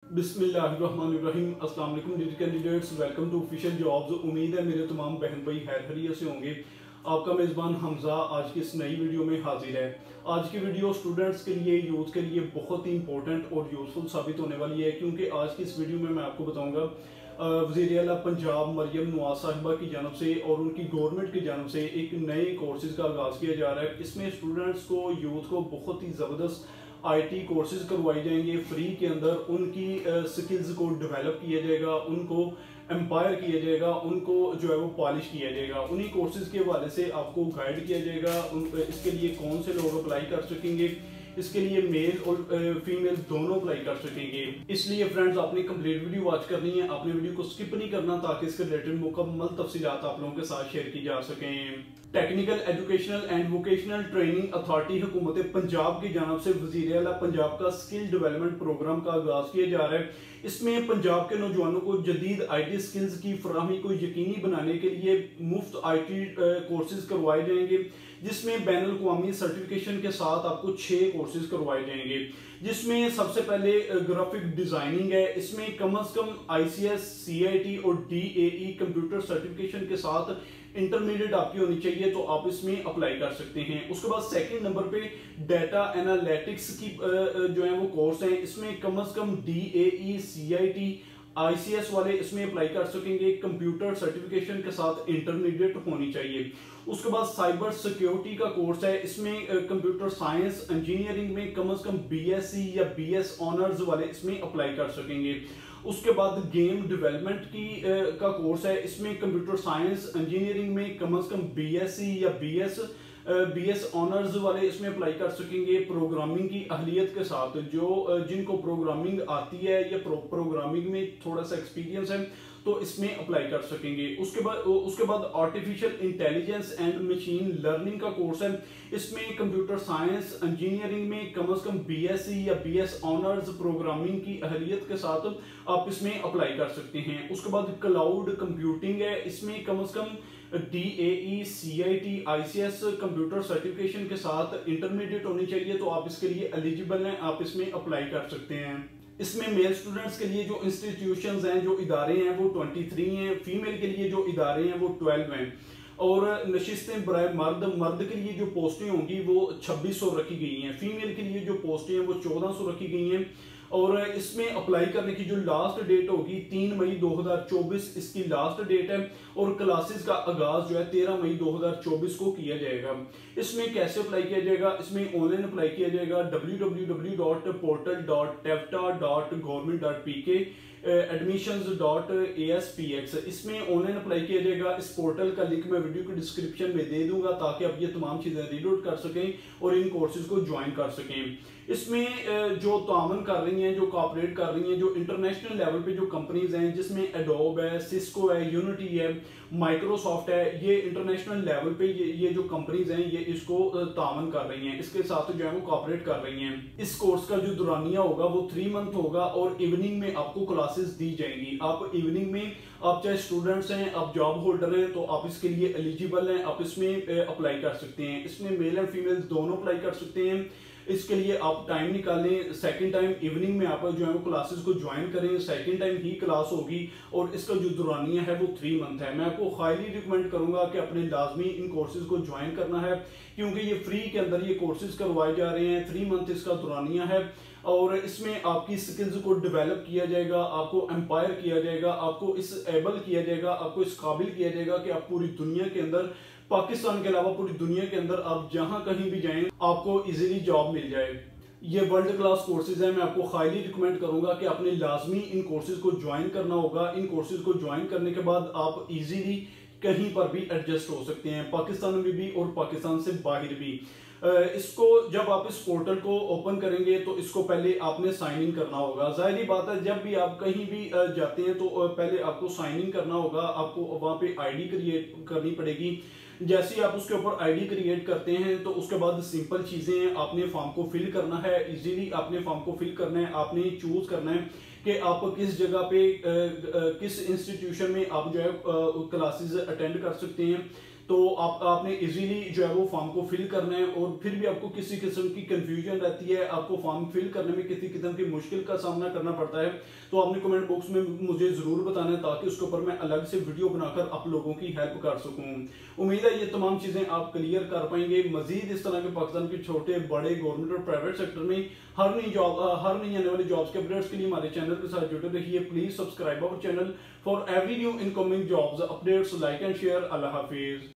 बिस्मिल्लाहिर्रहमानिर्रहीम। अस्सलाम वालेकुम dear candidates, welcome to official jobs. उम्मीद है मेरे तमाम बहन भाई खैर खैरियत से होंगे। आपका मेज़बान हमजा आज की इस नई वीडियो में हाजिर है। आज की वीडियो स्टूडेंट्स के लिए, यूथ के लिए बहुत ही इंपॉर्टेंट और यूजफुल साबित होने वाली है, क्योंकि आज की इस वीडियो में मैं आपको बताऊंगा वज़ीर आला पंजाब मरियम नवाज साहिबा की जानब से और उनकी गवर्नमेंट की जानब से एक नए कोर्सेज का आगाज़ किया जा रहा है। इसमें स्टूडेंट्स को, यूथ को बहुत ही ज़बरदस्त आईटी कोर्सेज करवाए जाएंगे फ्री के अंदर। उनकी स्किल्स को डेवलप किया जाएगा, उनको एम्पायर किया जाएगा, उनको जो है वो पॉलिश किया जाएगा। उन्हीं कोर्सेज के हवाले से आपको गाइड किया जाएगा। इसके लिए कौन से लोग अप्लाई कर सकेंगे, इसके लिए मेल और फीमेल दोनों अप्लाई कर सकेंगे। इसलिए फ्रेंड्स, आपने कंप्लीट वीडियो वॉच करनी है, आपने वीडियो को स्किप नहीं करना, ताकि इसके रिलेटेड मुकम्मल तफसीलात आप लोगों के साथ शेयर की जा सकें। Technical educational and vocational training authority हुकूमत पंजाब की जानब से वज़ीर आला पंजाब का स्किल डेवलपमेंट प्रोग्राम का आगाज किया जा रहा है। इसमें पंजाब के नौजवानों को जदीद आईटी स्किल्स की फराहमी को यकीनी बनाने के लिए मुफ्त आईटी कोर्सेज करवाए जाएंगे, जिसमें बैनुल अक़वामी सर्टिफिकेशन के साथ आपको 6 कोर्सेज करवाए जाएंगे। जिसमें सबसे पहले ग्राफिक डिजाइनिंग है। इसमें कम से कम ICS, CIT और DAE कंप्यूटर सर्टिफिकेशन के साथ इंटरमीडिएट आपकी होनी चाहिए, तो आप इसमें अप्लाई कर सकते हैं। उसके बाद सेकंड नंबर पे डाटा एनालिटिक्स की जो है वो कोर्स है। इसमें कम से कम DAE, CIT, ICS वाले इसमें अप्लाई कर सकेंगे। कंप्यूटर सर्टिफिकेशन के साथ इंटरमीडिएट होनी चाहिए। उसके बाद साइबर सिक्योरिटी का कोर्स है। इसमें कंप्यूटर साइंस इंजीनियरिंग में कम से कम BSc या BS ऑनर्स वाले इसमें अप्लाई कर सकेंगे। उसके बाद गेम डेवलपमेंट की का कोर्स है। इसमें कंप्यूटर साइंस इंजीनियरिंग में कम से कम BSc या BS ऑनर्स वाले इसमें अप्लाई कर सकेंगे। प्रोग्रामिंग की अहलियत के साथ जिनको प्रोग्रामिंग आती है या प्रोग्रामिंग में थोड़ा सा एक्सपीरियंस है, तो इसमें अप्लाई कर सकेंगे। उसके बाद artificial intelligence and machine learning का कोर्स है। इसमें कंप्यूटर साइंस इंजीनियरिंग में कम से कम BSc या BS ऑनर्स प्रोग्रामिंग की अहलियत के साथ आप इसमें अप्लाई कर सकते हैं। उसके बाद क्लाउड कंप्यूटिंग है। इसमें कम से कम DAE, CIT, ICS computer certification के साथ इंटरमीडिएट होनी चाहिए, तो आप इसके लिए एलिजिबल हैं, आप इसमें अप्लाई कर सकते हैं। इसमें मेल स्टूडेंट्स के लिए जो इंस्टीट्यूशंस हैं, जो इदारे हैं, वो 23 हैं। फीमेल के लिए जो इदारे हैं वो 12 हैं। और नशिस्तें बराए मर्द के लिए जो पोस्टें होंगी वो 2600 रखी गई हैं। फीमेल के लिए जो पोस्टें हैं वो 1400 रखी गई हैं। और इसमें अप्लाई करने की जो लास्ट डेट होगी 3 मई 2024 इसकी लास्ट डेट है। और क्लासेस का आगाज जो है 13 मई 2024 को किया जाएगा। इसमें कैसे अप्लाई किया जाएगा? इसमें ऑनलाइन अप्लाई किया जाएगा www.portal.tefta.government.pk admissions.aspx। इसमें ऑनलाइन अप्लाई किया जाएगा। इस पोर्टल का लिंक मैं वीडियो के डिस्क्रिप्शन में दे दूंगा, ताकि आप ये तमाम चीजें रीड आउट कर सकें और इन कोर्सेज को ज्वाइन कर सकें। इसमें जो तामन कर रही हैं, जो कॉपरेट कर रही हैं, जो इंटरनेशनल लेवल पे जो कंपनीज हैं, जिसमें एडोब है, सिस्को है, यूनिटी है, माइक्रोसॉफ्ट है, ये इंटरनेशनल लेवल पे ये जो कंपनीज हैं ये इसको तामन कर रही हैं, इसके साथ जो है वो कॉपरेट कर रही हैं। इस कोर्स का जो दुरानिया होगा वो 3 मंथ होगा और इवनिंग में आपको क्लासेस दी जाएंगी। आप इवनिंग में, आप चाहे स्टूडेंट्स हैं, आप जॉब होल्डर हैं, तो आप इसके लिए एलिजिबल हैं, आप इसमें अप्लाई कर सकते हैं। इसमें मेल एंड फीमेल दोनों अप्लाई कर सकते हैं। इसके लिए आप टाइम निकालें, सेकंड टाइम इवनिंग में आप जो है वो क्लासेस को ज्वाइन करें। सेकंड टाइम ही क्लास होगी और इसका जो दुरानिया है वो 3 मंथ है। मैं आपको हाईली रिकमेंड करूंगा कि अपने लाजमी इन कोर्सेज को ज्वाइन करना है, क्योंकि ये फ्री के अंदर ये कोर्सेज करवाए जा रहे हैं। 3 मंथ इसका दुरानिया है और इसमें आपकी स्किल्स को डेवलप किया जाएगा, आपको एम्पायर किया जाएगा, आपको इस एबल किया जाएगा, आपको इस काबिल किया जाएगा कि आप पूरी दुनिया के अंदर, पाकिस्तान के अलावा पूरी दुनिया के अंदर आप जहां कहीं भी जाएं आपको इजीली जॉब मिल जाए। ये वर्ल्ड क्लास कोर्सेज है। मैं आपको हाईली रिकमेंड करूंगा कि आपने लाजमी इन कोर्सेज को ज्वाइन करना होगा। इन कोर्सेज को ज्वाइन करने के बाद आप इजीली कहीं पर भी एडजस्ट हो सकते हैं, पाकिस्तान में भी और पाकिस्तान से बाहर भी। इसको जब आप इस पोर्टल को ओपन करेंगे तो इसको पहले आपने साइन इन करना होगा। जाहिर बात है, जब भी आप कहीं भी जाते हैं तो पहले आपको साइन इन करना होगा। आपको वहां पे ID क्रिएट करनी पड़ेगी। जैसे ही आप उसके ऊपर ID क्रिएट करते हैं तो उसके बाद सिंपल चीजें हैं, आपने फॉर्म को फिल करना है। इजीली आपने फॉर्म को फिल करना है, आपने चूज करना है कि आप किस जगह पे किस इंस्टीट्यूशन में आप जो है क्लासेस अटेंड कर सकते हैं। तो आपने इजीली जो है वो फॉर्म को फिल करना है, और फिर भी आपको किसी किस्म की कंफ्यूजन रहती है, आपको फॉर्म फिल करने में किसी किस्म की मुश्किल का सामना करना पड़ता है, तो आपने कमेंट बॉक्स में मुझे जरूर बताना है ताकि उसके ऊपर मैं अलग से वीडियो बनाकर आप लोगों की हेल्प कर सकूं। उम्मीद है ये तमाम चीजें आप क्लियर कर पाएंगे। मजीद इस तरह के पाकिस्तान के छोटे बड़े गवर्नमेंट और प्राइवेट सेक्टर में हर नई आने वाली जॉब्स के अपडेट्स के लिए हमारे चैनल के साथ जुड़े रहिए। Please subscribe our channel for every new incoming jobs updates. Like and share. अल्लाह हाफिज।